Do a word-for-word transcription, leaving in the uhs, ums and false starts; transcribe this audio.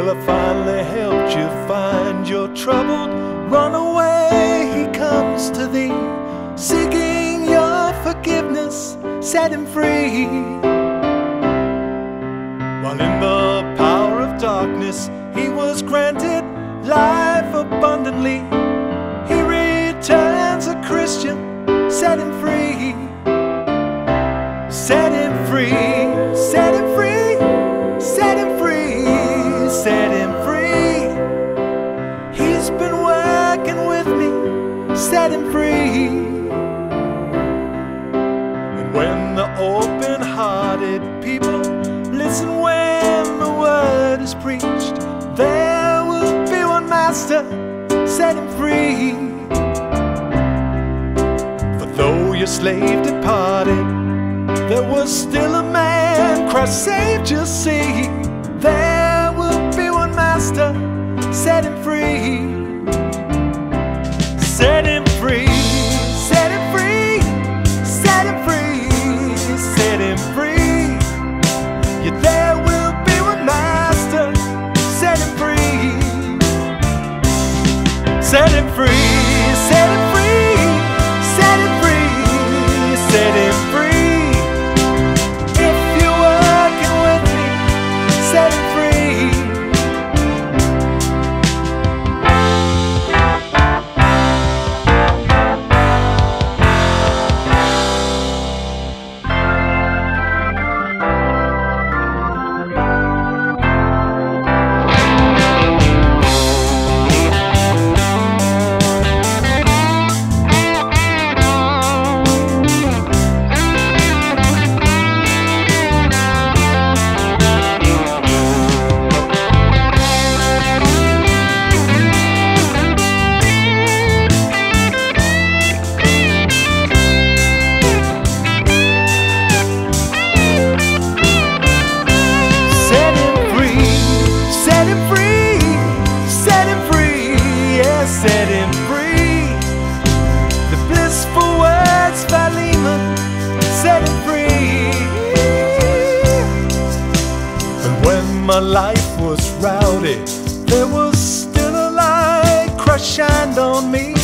Well, I finally helped you find your troubled runaway. He comes to thee, seeking your forgiveness, set him free. While in the power of darkness, he was granted life abundantly. He returns a Christian, set him free. Set him free, set him free, set him free, set him free. He's been working with me, set him free. And when the open-hearted people listen when the word is preached, there will be one master, set him free. For though your slave departed, there was still a man Christ saved, you see. There will be one master, set him free. Set him free, set him free, set him free, set him free. Yeah, there will be one master, set him free. Set him free, set him free, set him free, set him free. Set him free. The blissful words Philemon, set him free. And when my life was rowdy, there was still a light Christ shined on me.